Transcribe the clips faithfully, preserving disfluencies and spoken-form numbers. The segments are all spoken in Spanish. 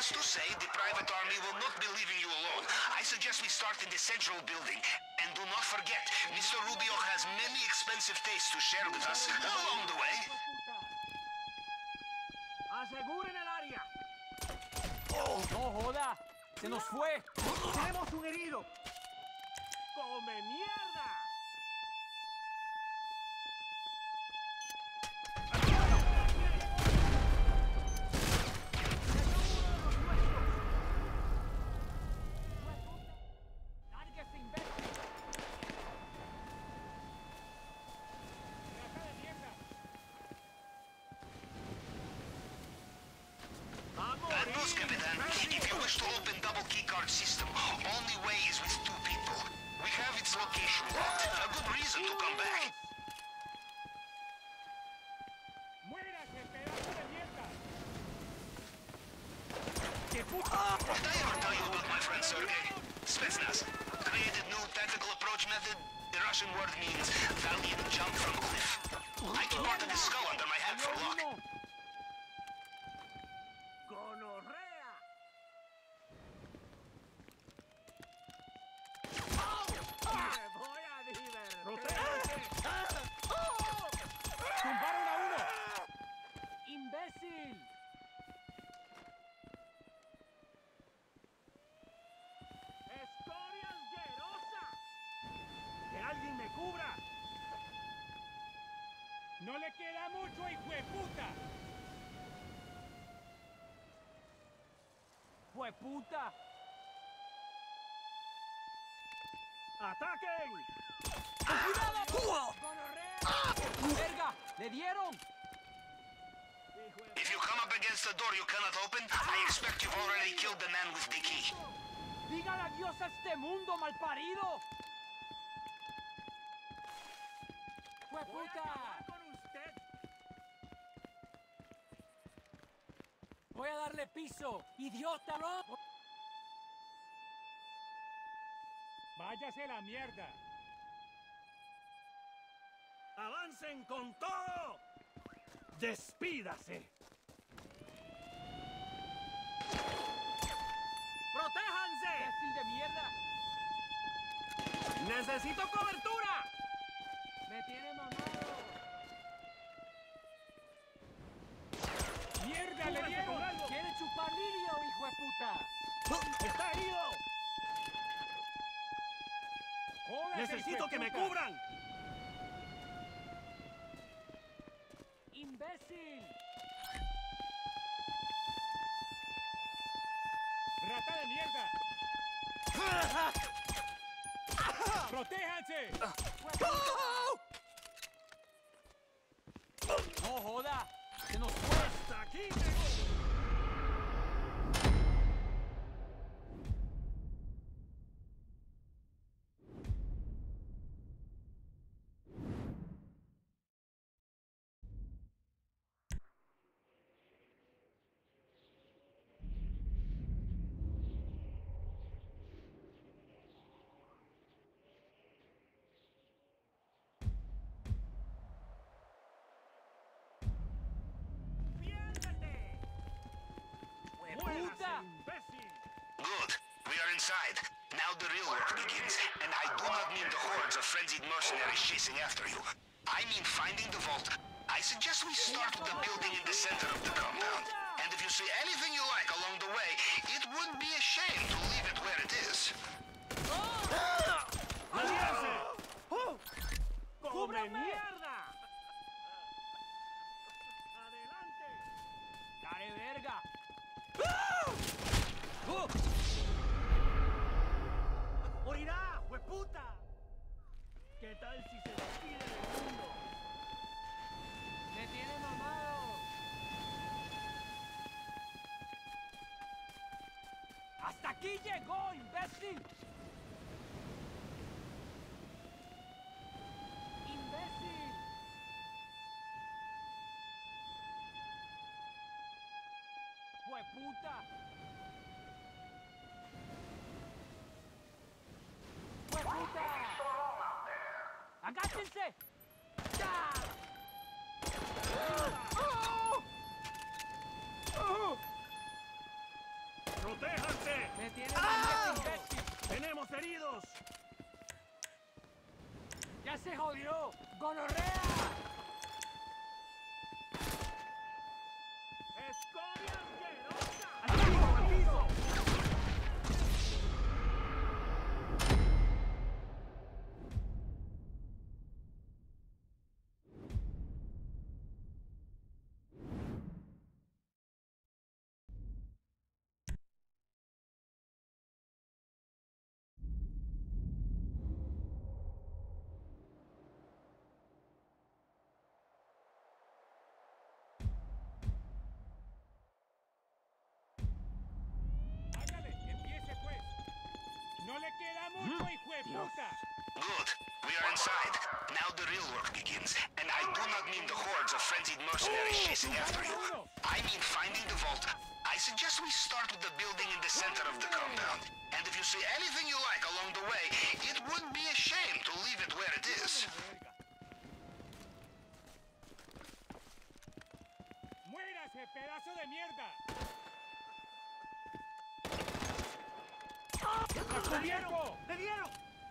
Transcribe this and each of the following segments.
Needless to say, the private army will not be leaving you alone. I suggest we start in the central building. And do not forget, Mister Rubio has many expensive tastes to share with us along the way. ¡Aseguren el área! Oh, ¡no joda! ¡Se nos fue! ¡Tenemos un herido! ¡Come mierda! ¡Lárguese, imbécil! Bad news, Capitan. If you wish to open double keycard system, only way is with two people. We have its location locked. A good reason to come back. ¡Muérase, pedazo de mierda! Did I ever tell you about my friend Sergey? Spetsnaz. Created new tactical approach method. The Russian word means valiant jump from cliff. I keep part of his skull under my hat for luck. ¡Gonorrea! ¡Me voy a divertir! ¡Tumbaron a uno! ¡Imbécil! ¡Escoria asquerosa! ¡Que alguien me cubra! ¡No le queda mucho, hijo de puta! ¡Hueputa! ¡Ataquen! ¡Cuidado! ¡Gonorrea! ¡Verga! ¡Le dieron! If you come up against a door you cannot open, I expect you've already killed the man with the key. ¡Diga adiós a este mundo, malparido! ¡Voy a ¡Hueputa! acabar con usted! ¡Voy a darle piso! ¡Idiota, no! ¡Váyase a la mierda! ¡Avancen con todo! ¡Despídase! ¡Protéjanse! ¡Imbécil de mierda! ¡Necesito cobertura! ¡Me tiene mamado! ¡Mierda, le dieron! ¡Quiere chupar lirio, hijo de puta! ¡Está herido! ¡Necesito que me cubran! ¡Imbécil! ¡Rata de mierda! ¡Protéjanse! ¡No joda! ¡Se nos fue! ¡Hasta aquí llegó! ¡Puta! ¡Imbécil! Good. We are inside. Now the real work begins. And I do not mean the hordes of frenzied mercenaries chasing after you. I mean finding the vault. I suggest we start with the building in the center of the compound. And if you see anything you like along the way, it would be a shame to leave it where it is. ¡Aliarse! ¡Come ¡Cúbrame! mierda! ¡Adelante! ¡Care verga! ¡Morirá, hueputa! ¿Qué tal si se despide del mundo? ¡Me tiene mamado! ¡Hasta aquí llegó, imbécil! ¡Imbécil! ¡Hueputa! ¡Hueputa! ¡Agáchense! ¡Ya! heridos! ¡Ya se jodió! ¡Gonorrea! ¡Escoria asquerosa! ¡Al piso, al piso! Hágale, empiece pues. No le queda mucho, hijo de puta. Good. We are inside. Now the real work begins. And I do not mean the hordes of frenzied mercenaries chasing after you. I mean finding the vault. I suggest we start with the building in the center of the compound. And if you see anything you like along the way, it would be a shame to leave it where it is. ¡Muérase, pedazo de mierda! ¡Le dieron! ¡Le dieron!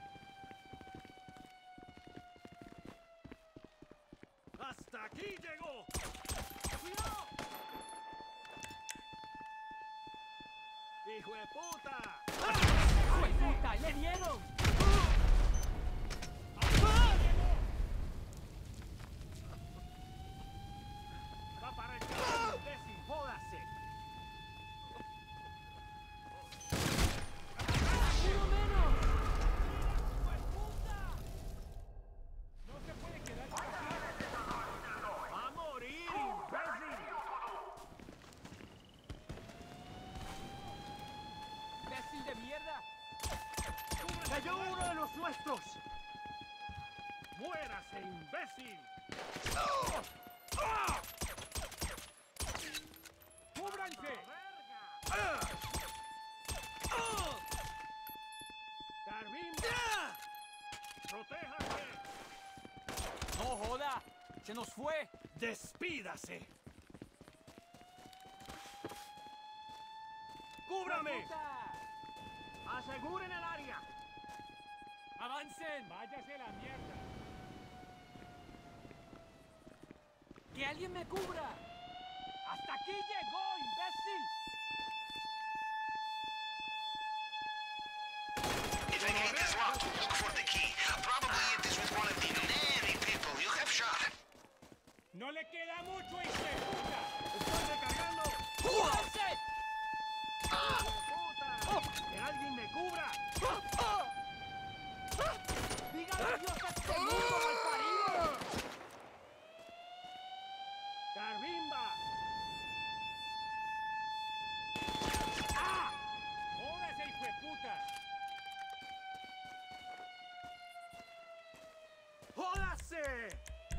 ¡Hasta aquí llegó! ¡Cuidado! ¡Hijo de puta! ¡Hijo de puta! ¡Le dieron! ¡Va para el carajo, imbécil! ¡Jódase! ¡Uno menos! No se puede quedar por aquí. ¡Va a morir, imbécil! ¡Imbécil de mierda! ¡Cayó uno de los nuestros! ¡Muérase, imbécil! ¡Cúbranse! ¡Carvimba! ¡Protéjase! ¡No joda! ¡Se nos fue! ¡Despídase! ¡Cúbrame! ¡Puta! ¡Aseguren el área! ¡Avancen! ¡Váyase la mierda! ¡Que alguien me cubra! ¡Hasta aquí llegó, imbécil! If a gate is locked, look for the key. Probably it is with one of the many people you have shot. ¡No le queda mucho, hijo de puta! ¡Estoy recargando! ¡Cúbranse! ¡Hijo de puta! ¡Que alguien me cubra! ¡Dígale adiós a este mundo malparido! ¡Carvimba! ¡Jódase, hijo de puta! ¡Jódase!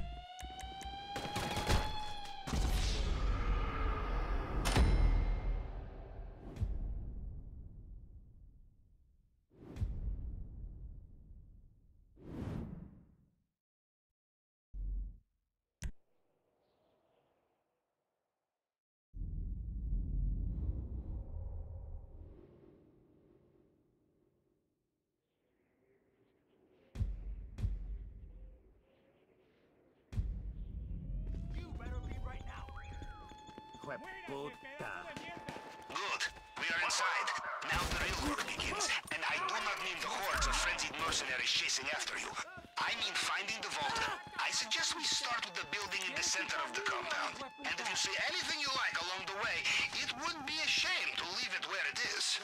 You better leave right now. ¡Hijo de ¡Muérase, puta! pedazo de mierda! Good. We are inside. Now the real work begins. And I do not mean the hordes of frenzied mercenaries chasing after you. I mean finding the vault. I suggest we start with the building in the center of the compound. And if you see anything you like along the way, it would be a shame to leave it where it is.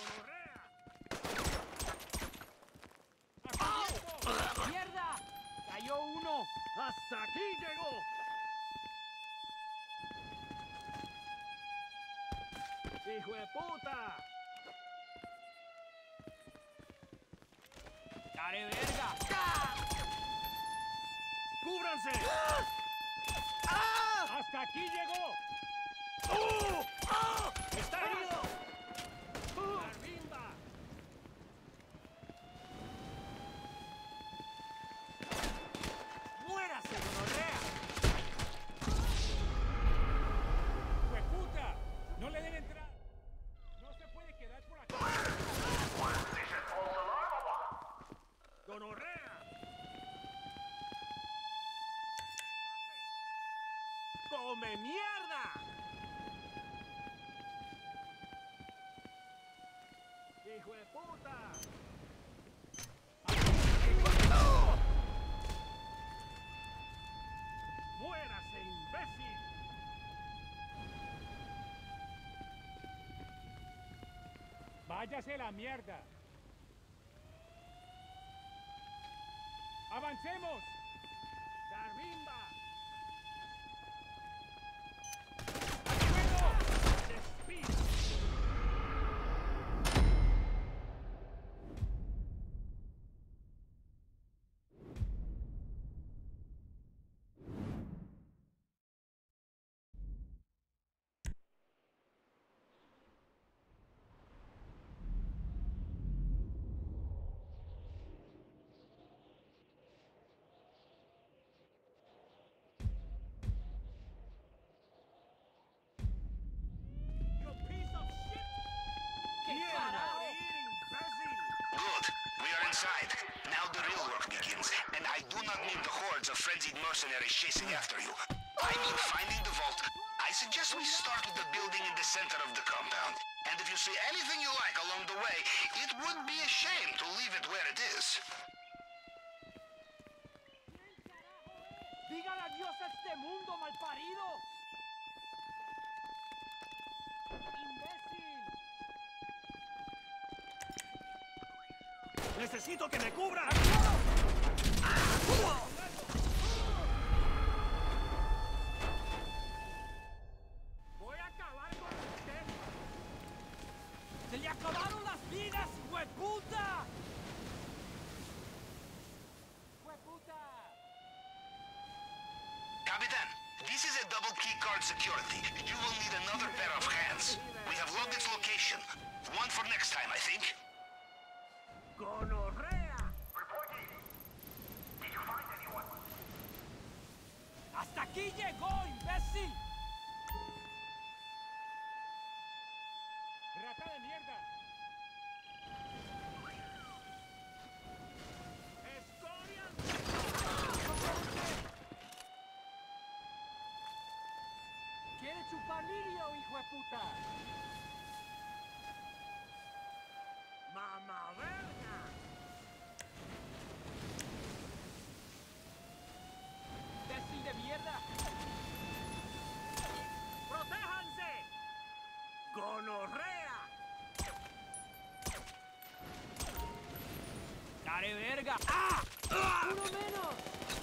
¡Mierda! ¡Cayó uno! ¡Hasta aquí llegó! ¡Hijo de puta! ¡Care verga! ¡Cúbranse! ¡Hasta aquí llegó! ¡Está herido! ¡Carvimba! ¡Muérase, gonorrea! ¡Hijo de puta! ¡No le den entrar! ¡No se puede quedar por aquí! ¡Come mierda! ¡Hijo de puta! ¡Oh! ¡Muérase, imbécil! Váyase la mierda. ¡Avancemos! ¡Carbimba! ¡Al suelo! ¡Despido! ¡You piece of shit! ¿Qué ¡Quiero carajo? morir, imbécil! Good. We are inside. Now the real work begins. And I do not mean the hordes of frenzied mercenaries chasing after you. I mean finding the vault. I suggest we start with the building in the center of the compound. And if you see anything you like along the way, it would be a shame to leave it where it is. ¡Dígale adiós a este mundo, malparido! ¡Imbécil! ¡Necesito que me cubran! ¡Voy a acabar con usted! ¡Se le acabaron las vidas, hueputa! ¡Hueputa! Capitan, this is a double key card security. You will need another pair of hands. We have logged its location. One for next time, I think. ¡Gonorrea! ¡Hasta aquí llegó, imbécil! ¡Rata de mierda! ¡Escoria! ¿Quiere chupar lirio, hijo de puta? ¡Mamá verga! ¡Imbécil de mierda! ¡Protéjanse! ¡Gonorrea! ¡Care verga! ¡Ah! ¡Ah! ¡Uno menos!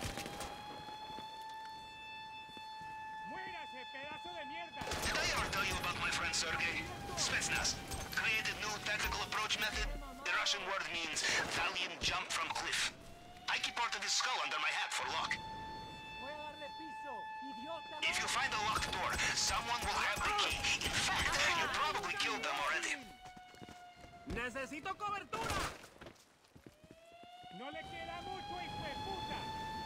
¡Muérase, pedazo de mierda! Did I ever tell you about my friend Sergey? Spetsnaz. Created new tactical approach method. The Russian word means valiant jump from cliff. I keep part of his skull under my hat for luck. Voy a darle piso, idiota. If you find a locked door, someone will have the key. In fact, you probably killed them already. ¡Necesito cobertura! ¡No le queda mucho, hijo de puta!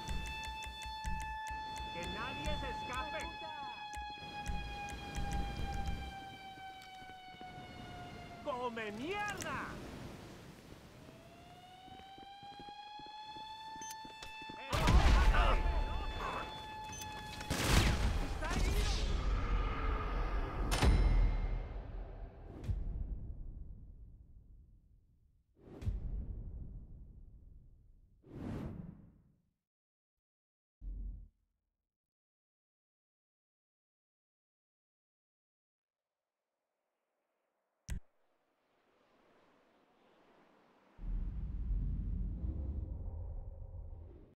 ¡Que nadie se escape! ¡Hueputa! ¡Come mierda!